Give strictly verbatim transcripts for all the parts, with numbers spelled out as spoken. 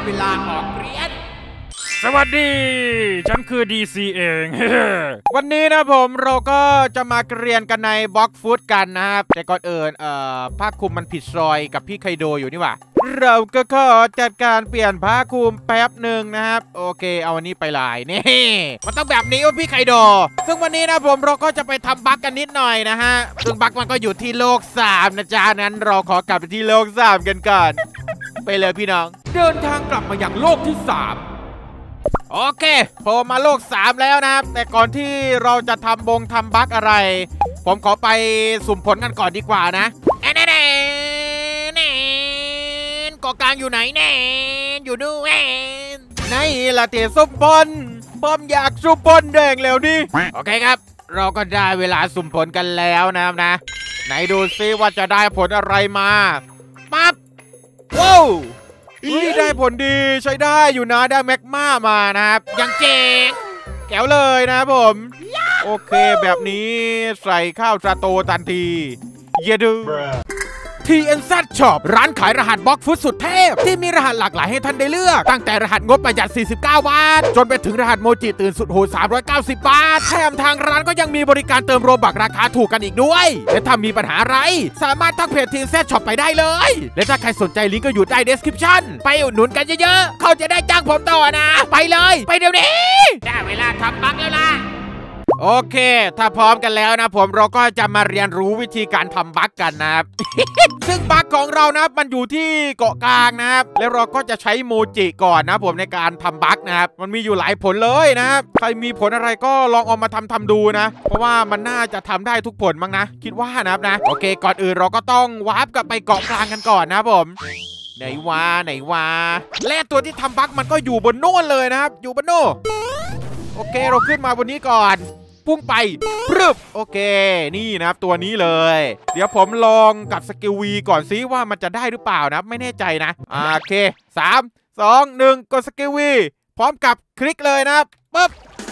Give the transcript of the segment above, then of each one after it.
เวลาออกเรียนสวัสดีฉันคือ ดี ซี เอง วันนี้นะผมเราก็จะมาเรียนกันในบล็อกฟุตกันนะครับแต่ก่อนอื่นเอ่อผ้าคลุมมันผิดซอยกับพี่ไคโดอยู่นี่หว่าเราก็ขอจัดการเปลี่ยนผ้าคลุมแป๊บหนึ่งนะครับโอเคเอาวันนี้ไปลายนี่มันต้องแบบนี้ว่าพี่ไคโดซึ่งวันนี้นะผมเราก็จะไปทำบั๊กกันนิดหน่อยนะฮะซึ่งบั๊กมันก็อยู่ที่โลกสามนะจ๊ะนั้นเราขอกลับไปที่โลกสามกันก่อนไปเลยพี่น้องเดินทางกลับมาอย่างโลกที่สามโอเคพอมาโลกสามแล้วนะครับแต่ก่อนที่เราจะทำบงทำบั๊กอะไรผมขอไปสุ่มผลกันก่อนดีกว่านะแน่แน่แน่เกาะกลางอยู่ไหนแน่อยู่นู่นไหนล่ะเตะส้มบอลบอมอยากสุ่มบอลแดงแล้วดิโอเคครับเราก็ได้เวลาสุ่มผลกันแล้วนะครับนะไหนดูซิว่าจะได้ผลอะไรมาปั๊บว้าวได้ผลดีใช้ได้อยู่นะได้แมกมามานะครับยังเจ๋งแก้วเลยนะผมโอเคแบบนี้ใส่ข้าวสาโตทันทีเยดู ที เอ็น แซด Shop ร้านขายรหัสบล็อกฟุตสุดเทพที่มีรหัสหลากหลายให้ท่านได้เลือกตั้งแต่รหัสงบประหยัดสี่สิบเก้าบาทจนไปถึงรหัสโมจิตื่นสุดโหดสามร้อยเก้าสิบบาทแถมทางร้านก็ยังมีบริการเติมโรบักราคาถูกกันอีกด้วยและถ้ามีปัญหาอะไรสามารถทักเพจ ที เอ็น แซด Shop ไปได้เลยและถ้าใครสนใจลิงก์ก็อยู่ใต้ description ไปอุดหนุนกันเยอะๆเขาจะได้จ้างผมต่อนะไปเลยไปเดี๋ยวนี้ได้เวลาทำบั๊กแล้วล่ะโอเคถ้าพร้อมกันแล้วนะผมเราก็จะมาเรียนรู้วิธีการทำบั๊กกันนะครับ ซึ่งบั๊กของเรานะมันอยู่ที่เกาะกลางนะครับแล้วเราก็จะใช้โมจิก่อนนะผมในการทำบั๊กนะครับมันมีอยู่หลายผลเลยนะครับใครมีผลอะไรก็ลองเอามาทำทำดูนะเพราะว่ามันน่าจะทำได้ทุกผลมั้งนะคิดว่านะครับนะโอเคก่อนอื่นเราก็ต้องวาร์ปกลับไปเกาะกลางกันก่อนนะผมไหนวะไหนวะแร่ตัวที่ทำบั๊กมันก็อยู่บนโน่นเลยนะครับอยู่บนโน่นโอเคเราขึ้นมาบนนี้ก่อนพุ่งไปปรึบโอเคนี่นะครับตัวนี้เลยเดี๋ยวผมลองกับสกิลวีก่อนซิว่ามันจะได้หรือเปล่านะไม่แน่ใจนะโอเคสามสองหนึ่งกดสกิลวีพร้อมกับคลิกเลยนะปึ๊บ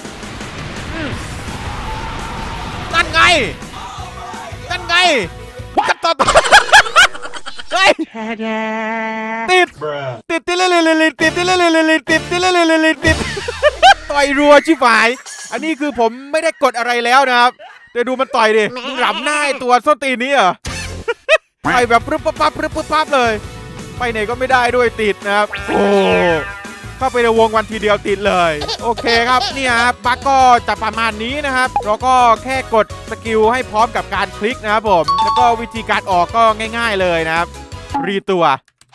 นั่นไงนั่นไงกันต่อเฮ้ยติดติดติดเลยเลยติดติดเลยเลยติดติดเลยเลยติดต่อยรัวชิบหายอันนี้คือผมไม่ได้กดอะไรแล้วนะครับแต่ดูมันต่อยดิหลับหน้าตัวส้นตีนนี้เหรอไปแบบปึ๊บปั๊บปั๊บปึ๊บปั๊บปั๊บเลยไปไหนก็ไม่ได้ด้วยติดนะครับโอ้เข้าไปในวงวันทีเดียวติดเลยโอเคครับเนี่ยครับบั๊กก็จะประมาณนี้นะครับเราก็แค่กดสกิลให้พร้อมกับการคลิกนะครับผมแล้วก็วิธีการออกก็ง่ายๆเลยนะครับรีตัว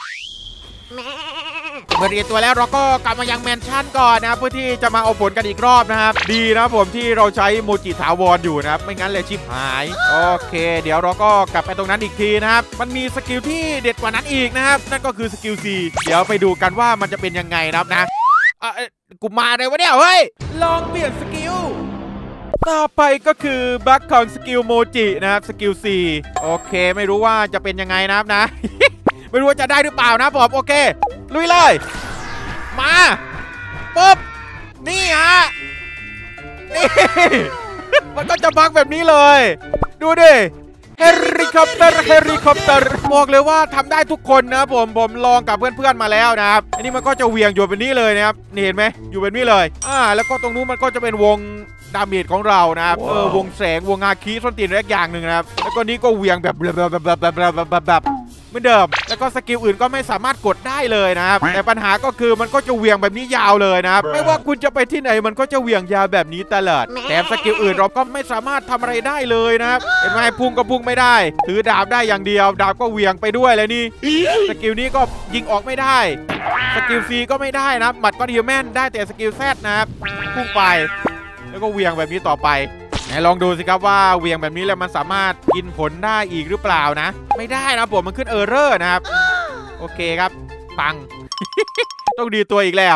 เมื่อเรียนตัวแล้วเราก็กลับมายังแมนชั่นก่อนนะครับเพื่อที่จะมาเอาผลกันอีกรอบนะครับดีนะผมที่เราใช้โมจิถาวรอยู่นะครับไม่งั้นเลยชิบหายโอเคเดี๋ยวเราก็กลับไปตรงนั้นอีกทีนะครับมันมีสกิลที่เด็ดกว่านั้นอีกนะครับนั่นก็คือสกิล C เดี๋ยวไปดูกันว่ามันจะเป็นยังไงนะครับนะอ่ะกูมาเลยวะเนี่ยเฮ้ยลองเปลี่ยนสกิลต่อไปก็คือบั๊กของสกิลโมจินะครับสกิล C โอเคไม่รู้ว่าจะเป็นยังไงนะครับนะ ไม่รู้ว่าจะได้หรือเปล่านะผมโอเคลุยเลยมาปุ๊บนี่ฮะนี่ มันก็จะบักแบบนี้เลยดูดิเฮลิคอปเตอร์เฮลิคอปเตอร์บอกเลยว่าทำได้ทุกคนนะผมผมลองกับเพื่อนๆมาแล้วนะครับอันนี้มันก็จะเหวี่ยงอยู่แบบนี้เลยนะครับนี่เห็นไหมอยู่แบบนี้เลยอ่าแล้วก็ตรงนู้นมันก็จะเป็นวงดาเมจของเรานะครับ wow. เออวงแสงวงฮาคิส้นตีนเล็กอย่างหนึ่งนะครับแล้วก็นี้ก็เหวี่ยงแบบแบบแบบแบบแบบแบบเหมือนเดิมแล้วก็สกิลอื่นก็ไม่สามารถกดได้เลยนะครับแต่ปัญหาก็คือมันก็จะเหวี่ยงแบบนี้ยาวเลยนะครับไม่ว่าคุณจะไปที่ไหนมันก็จะเหวี่ยงยาวแบบนี้ตลอดแต่สกิลอื่นเราก็ไม่สามารถทำอะไรได้เลยนะครับเห็นไหมพุ่งก็พุ่งไม่ได้ถือดาบได้อย่างเดียวดาบก็เหวี่ยงไปด้วยเลยนี่สกิลนี้ก็ยิงออกไม่ได้สกิล C ก็ไม่ได้นะหมัดก็ฮิวแมนได้แต่สกิล Z นะครับพุ่งไปแล้วก็เหวี่ยงแบบนี้ต่อไปไหนลองดูสิครับว่าเหวี่ยงแบบนี้แล้วมันสามารถกินผลได้อีกหรือเปล่านะไม่ได้นะผมมันขึ้นเออร์เรอร์นะครับโอเคครับปัง ต้องดีตัวอีกแล้ว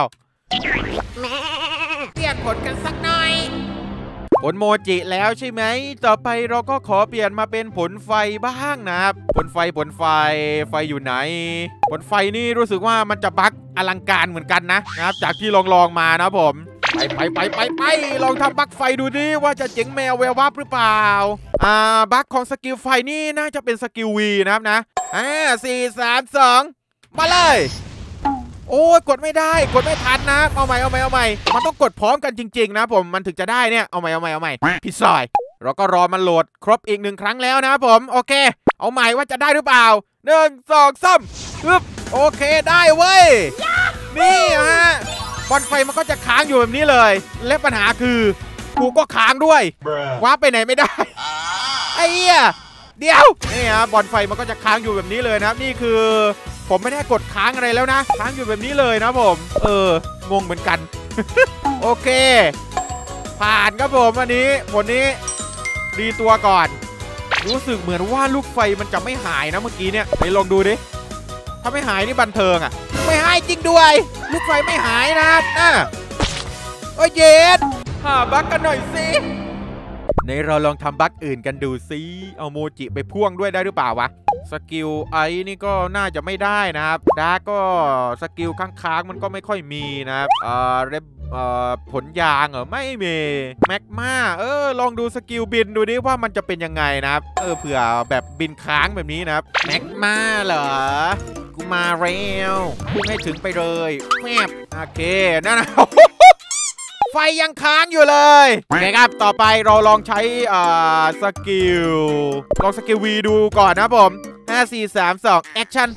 เปลี่ยนผลกันสักหน่อยผลโมจิแล้วใช่ไหมต่อไปเราก็ขอเปลี่ยนมาเป็นผลไฟบ้างนะครับผลไฟผลไฟไฟอยู่ไหนผลไฟนี่รู้สึกว่ามันจะบั๊กอลังการเหมือนกันนะนะครับจากที่ลองลองมานะผมไปไปไปไปไปลองทำบั๊กไฟดูดิว่าจะเจ๋งแมวแวววับหรือเปล่าอ่าบั๊กของสกิลไฟนี่น่าจะเป็นสกิล V นะครับนะอ่าสี่สามสองมาเลยโโอ้ยกดไม่ได้กดไม่ทันนะเอาใหม่เอาใหม่เอาใหม่มันต้องกดพร้อมกันจริงๆนะผมมันถึงจะได้เนี่ยเอาใหม่เอาใหม่เอาใหม่ผิดซอยเราก็รอมันโหลดครบอีกหนึ่งครั้งแล้วนะผมโอเคเอาใหม่ว่าจะได้หรือเปล่าหนึ่งสองสามปึ๊บโอเคได้เว้ยนี่ฮะบอลไฟมันก็จะค้างอยู่แบบนี้เลยและปัญหาคือกูก็ค้างด้วยว้าไปไหนไม่ได้ไอ้เหี้ยเดี๋ยวนี่ฮะบอลไฟมันก็จะค้างอยู่แบบนี้เลยนะนี่คือผมไม่ได้กดค้างอะไรแล้วนะค้างอยู่แบบนี้เลยนะผมเอองงเหมือนกัน โอเคผ่านครับผมอันนี้ผลนี้รีตัวก่อนรู้สึกเหมือนว่าลูกไฟมันจะไม่หายนะเมื่อกี้เนี่ยไปลองดูดิถ้าไม่หายนี่บันเทิงอ่ะไม่หายจริงด้วยลูกไฟไม่หายนะน่ะโอ้ยเย็ดหาบั๊กกันหน่อยสิในเราลองทำบั๊กอื่นกันดูซิเอาโมจิไปพ่วงด้วยได้หรือเปล่าวะสกิลไอ้นี่ก็น่าจะไม่ได้นะครับดาร์กก็สกิลค้างๆมันก็ไม่ค่อยมีนะครับเอ่อเรบเอ่อผลยางเหรอไม่มีแม็กมาเออลองดูสกิลบินดูดิว่ามันจะเป็นยังไงนะครับเออเผื่อแบบบินค้างแบบนี้นะครับแม็กมาเหรอกูมาเร็วพุ่งให้ถึงไปเลยแมบโอเคนั่นนะไฟยังค้างอยู่เลยโอเคครับต่อไปเราลองใช้อ่าสกิลลองสกิลวีดูก่อนนะผมห้า สี่ สาม สองแอคชั่น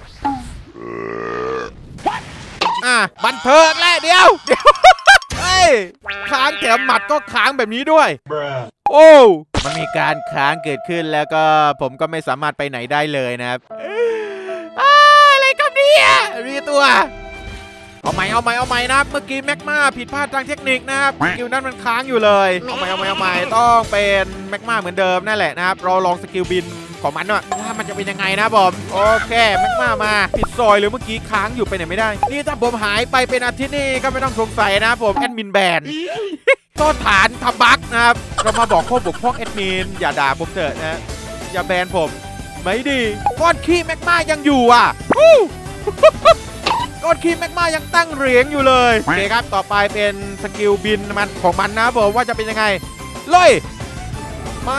อ่ะบันเทิงแหละเดี๋ยวเดี๋ยวเฮ้ยค้างแถมหมัดก็ค้างแบบนี้ด้วยโอ้มันมีการค้างเกิดขึ้นแล้วก็ผมก็ไม่สามารถไปไหนได้เลยนะครับอะไรกันเนี่ยรีตัวเอาใหม่เอาใหม่เอาใหม่นะเมื่อกี้แม็กมาผิดพลาดทางเทคนิคนะครับสกิลนั้นมันค้างอยู่เลยเอาใหม่เอาใหม่เอาใหม่ต้องเป็นแม็กมาเหมือนเดิมนั่นแหละนะครับเราลองสกิลบินของมันว่าว่ามันจะเป็นยังไงนะผมโอเคแม็กมามาผิดซอยหรือเมื่อกี้ค้างอยู่ไปไหนไม่ได้นี่ถ้าผมหายไปเป็นอาทิตย์นี่ก็ไม่ต้องสงสัยนะผมแอดมินแบนก็ฐานทำบั๊กนะครับเรามาบอกข้อบกพร่องแอดมินอย่าด่าผมเถอะนะอย่าแบนผมไม่ดีก้อนขี้แม็กมายังอยู่อ่ะก้อนขี้แม็กมายังตั้งเหรียญอยู่เลยโอเคครับต่อไปเป็นสกิลบินมันของมันนะผมว่าจะเป็นยังไงลุยมา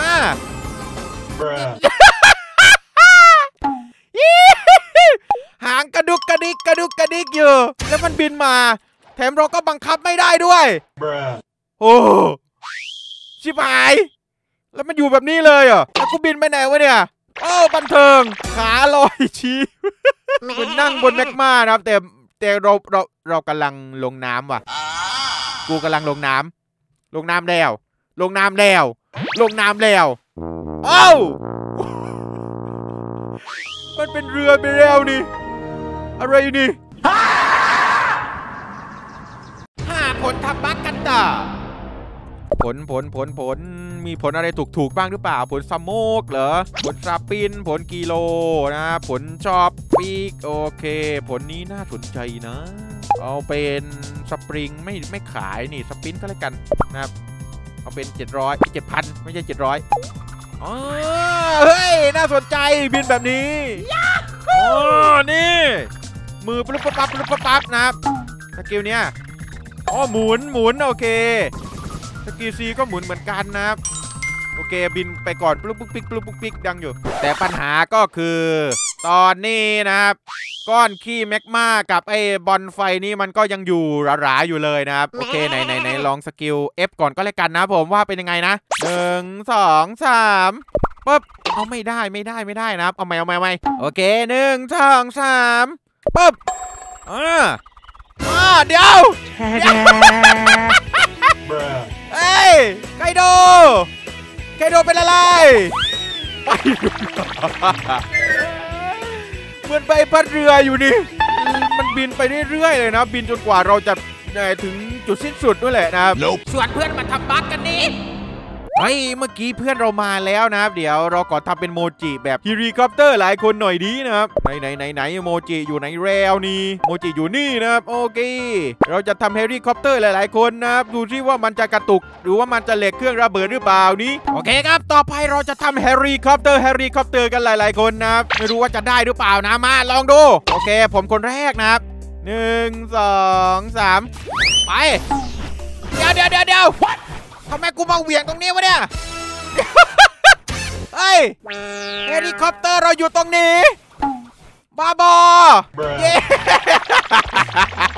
หางกระดุกกระดิกกระดุกกระดิกอยู่แล้วมันบินมาแถมเราก็บังคับไม่ได้ด้วยโอ้ชิบหายแล้วมันอยู่แบบนี้เลยอ่ะแล้วกูบินไปไหนวะเนี่ยโอ้บันเทิงขาลอยชี้มันนั่งบนแม็กมานะครับแต่แต่เราเราเรากำลังลงน้ำว่ะกูกำลังลงน้ำลงน้ำแล้วลงน้ำแล้วลงน้ำแล้วเอ้ามันเป็นเรือไปแล้วนี่อะไรนี่ห้าผลทำบั๊กกันต่อผลผลผลผลมีผลอะไรถูกถูกบ้างหรือเปล่าผลสโมกเหรอผลซาปินผลกิโลนะผลชอบปีกโอเคผลนี้น่าสนใจนะเอาเป็นสปริงไม่ไม่ขายนี่สปินก็แล้วกันนะครับเอาเป็นเจ็ดร้อยเจ็ดพันไม่ใช่เจ็ดร้อยอ๋อเฮ้ยน่าสนใจบินแบบนี้อ๋อนี่มือปุ๊บปั๊บปุ๊บปั๊บนะครับสกิลเนี้ยอ๋อหมุนหมุนโอเคสกิลซีก็หมุนเหมือนกันนะครับโอเคบินไปก่อนปุ๊บปุ๊บปิ๊กปุ๊บปุ๊บปิ๊กดังอยู่แต่ปัญหาก็คือตอนนี้นะครับก้อนขี้แม็กมากับไอ้บอลไฟนี่มันก็ยังอยู่หราๆอยู่เลยนะครับโอเคไหนไหนไหนลองสกิล F ก่อนก็แล้วกันนะผมว่าเป็นยังไงนะหนึ่งสองสามปุ๊บเอาไม่ได้ไม่ได้ไม่ได้นะครับเอาใหม่เอาใหม่ใหม่โอเคหนึ่งสองสามปุ๊บอ่าอ่าเดี๋ยวเฮ้ยไคโดไคโดเป็นอะไรไปเหมือนใบพัดเรืออยู่นี่มันบินไปเรื่อยๆเลยนะบินจนกว่าเราจะถึงจุดสิ้นสุดด้วยแหละนะครับส่วนเพื่อนมาทำบั๊กกันนี่เฮ้ยเมื่อกี้เพื่อนเรามาแล้วนะครับเดี๋ยวเราขอทำเป็นโมจิแบบเฮลิคอปเตอร์หลายคนหน่อยดีนะครับไหนไหนไหนไหนโมจิอยู่ไหนแล้วนี่โมจิอยู่นี่นะครับโอเคเราจะทำเฮลิคอปเตอร์หลายๆคนนะครับดูซิว่ามันจะกระตุกหรือว่ามันจะเหล็กเครื่องระเบิดหรือเปล่านี้โอเคครับต่อไปเราจะทำเฮลิคอปเตอร์เฮลิคอปเตอร์กันหลายๆคนนะครับไม่รู้ว่าจะได้หรือเปล่านะมาลองดูโอเคผมคนแรกนะครับหนึ่งสองสามไปเดี๋ยวเดี๋ยวเดี๋ยวเดี๋ยวทำไมกูมาเหวี่ยงตรงนี้วะเนี่ยเฮ้ยเฮลิคอปเตอร์เราอยู่ตรงนี้บ้าบอเย้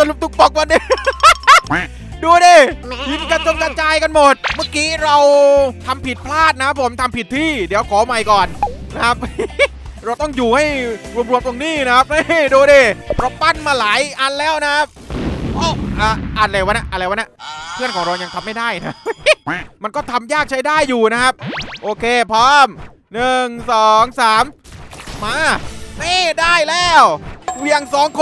ลุมตุกปอกวันนี้ ดูดิหินกระจงกระจายกันหมดเมื่อกี้เราทำผิดพลาดนะผมทำผิดที่เดี๋ยวขอใหม่ก่อนนะครับ เราต้องอยู่ให้รวมๆตรงนี้นะครับนี่ดูดิเราปั้นมาหลายอันแล้วนะครับโอ้อะอะไรวะนะอะไรวะนะเพื่อนของเรายังทำไม่ได้นะ มันก็ทำยากใช้ได้อยู่นะครับโอเคพร้อมหนึ่งสองสามมานี่ได้แล้วเวียงสองคน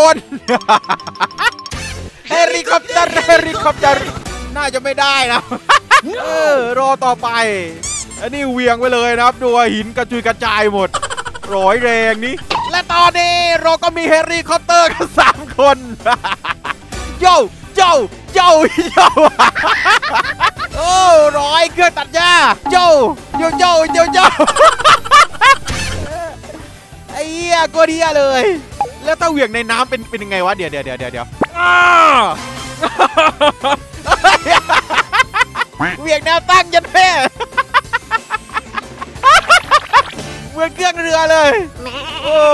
เฮลิคอปเตอร์เฮลิคอปเตอร์น่าจะไม่ได้นะ เออรอต่อไปอันนี้เวียงไปเลยนะครับดูหินกระจุยกระจายหมดร้อยแรงนี้และตอนนี้เราก็มีเฮลิคอปเตอร์กันสามคน โย่โย่โย่โย่โอ้ร้อยเครื่องตัดหญ้าโย่โย่โย่โย่โย่ ไอ้เหี้ยก็เดียเลยแล้วถ้าเหวี่ยงในน้ำเป็นเป็นยังไงวะเดี๋ยวเดี๋ยวเดี๋ยวเดี๋ยวเหวี่ยงแนวตั้งยันแม่เหมือนเครื่องเรือเลยโอ้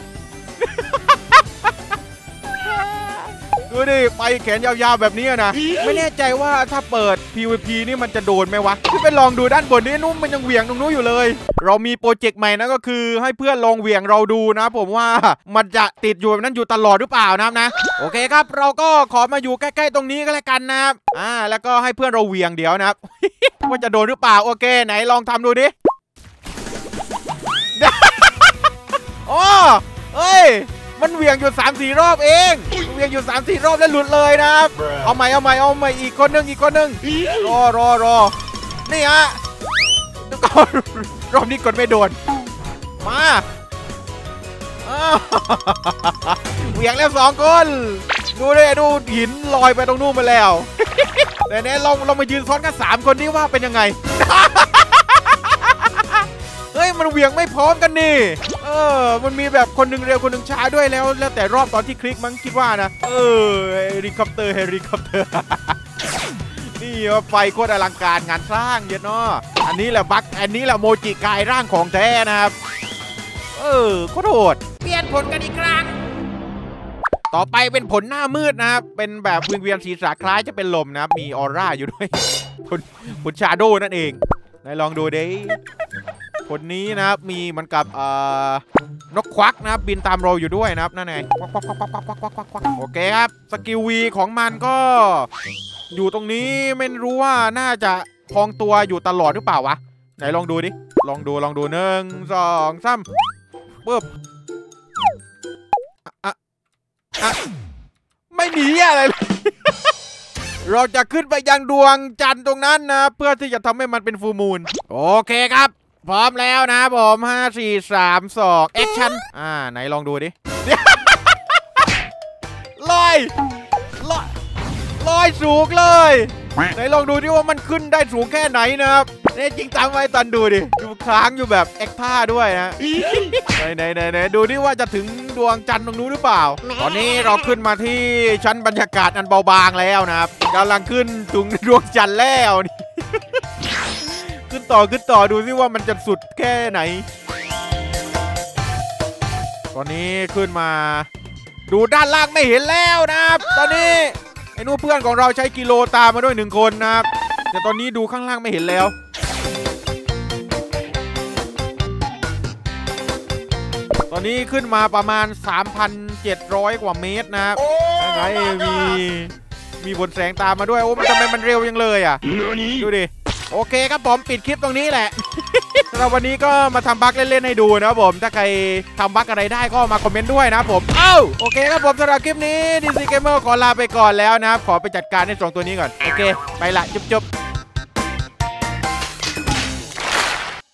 ดูดิไปแขนยาวๆแบบนี้นะไม่แน่ใจว่าถ้าเปิด พี วี พี นี่มันจะโดนไหมวะที่ไปลองดูด้านบนนี่นุ่มมันยังเหวี่ยงตรงนู้นอยู่เลยเรามีโปรเจกต์ใหม่นั่นก็คือให้เพื่อนลองเหวี่ยงเราดูนะผมว่ามันจะติดอยู่แบบนั้นอยู่ตลอดหรือเปล่านะครับนะโอเคครับเราก็ขอมาอยู่ใกล้ๆตรงนี้ก็แล้วกันนะครับอ่าแล้วก็ให้เพื่อนเราเหวี่ยงเดี๋ยวนะครับ ว่าจะโดนหรือเปล่าโอเคไหนลองทำดูดิ โอ้เฮ้ยมันเหวี่ยงอยู่ สามสี่ รอบเองเหวี่ยงอยู่ สามสี่ รอบแล้วหลุดเลยนะครับเอาใหม่เอาใหม่เอาใหม่อีกคนนึงอีกคนนึงรอรอรอนี่ฮะรอบนี้กดไม่โดนมาเหวี่ยงแล้วสองคนดูเลยดูหินลอยไปตรงนู้นมาแล้วแต่เนี้ยลองลองมายืนซ้อนกันสามคนนี่ว่าเป็นยังไง เฮ้ยมันเหวี่ยงไม่พร้อมกันนี่เออมันมีแบบคนหนึ่งเร็วคนหนึ่งช้าด้วยแล้วแล้วแต่รอบตอนที่คลิกมั้งคิดว่านะเออเฮลิคอปเตอร์เฮลิคอปเตอร์ นี่ว่าไฟโคตรอลังการงานสร้างเยอะเนาะอันนี้แหละบั๊กอันนี้แหละโมจิกายร่างของแท้นะครับเออโคตรโหดเปลี่ยนผลกันอีกครั้งต่อไปเป็นผลหน้ามืดนะครับเป็นแบบวิงเวียนศีรษะคล้ายจะเป็นลมนะครับมีออร่าอยู่ด้วย ผลผลชาโดนั่นเองไหนลองดูดิคนนี้นะครับมีมันกับเอ่อนกควักนะครับบินตามเราอยู่ด้วยนะครับนั่นไงโอเคครับสกิลวีของมันก็อยู่ตรงนี้ไม่รู้ว่าน่าจะพองตัวอยู่ตลอดหรือเปล่าวะไหนลองดูดิลองดูลองดูหนึ่งสองสามปึ๊บอ่ะอ่ะไม่หนีอะไรเลย เราจะขึ้นไปยังดวงจันทร์ตรงนั้นนะเพื่อที่จะทำให้มันเป็นฟูลมูนโอเคครับพร้อมแล้วนะผมห้าสี่สามสองแอคชั่นอ่าไหนลองดูดิ ลอยลอยลอยสูงเลยไหนลองดูดิว่ามันขึ้นได้สูงแค่ไหนนะครับนี่จริงตามไว้ตันดูดิดูค้างอยู่แบบแอคท่าด้วยนะ ไหนไหนไหนไหนดูดิว่าจะถึงดวงจันทร์ตรงนู้นหรือเปล่าตอนนี้เราขึ้นมาที่ชั้นบรรยากาศอันเบาบางแล้วนะครับกำลังขึ้นถึงดวงจันทร์แล้วนี่ ขึ้นต่อขึ้นต่อดูซิว่ามันจะสุดแค่ไหนตอนนี้ขึ้นมาดูด้านล่างไม่เห็นแล้วนะครับตอนนี้ไอ้นู้นเพื่อนของเราใช้กิโลตามมาด้วยหนึ่งคนนะครับแต่ตอนนี้ดูข้างล่างไม่เห็นแล้วตอนนี้ขึ้นมาประมาณ สามพันเจ็ดร้อย กว่าเมตรนะครับยังไงมีมีบนแสงตามมาด้วยโอ้มันทำไมมันเร็วยังเลยอ่ะดูดิโอเคครับผมปิดคลิปตรงนี้แหละ เราวันนี้ก็มาทำบั๊กเล่นๆให้ดูนะครับผมถ้าใครทำบั๊กอะไรได้ก็มาคอมเมนต์ด้วยนะครับผมเอ้าโอเคครับผมสำหรับคลิปนี้ ดี ซี Gamer ขอลาไปก่อนแล้วนะครับขอไปจัดการในสองตัวนี้ก่อนโอเคไปละจุ๊บๆ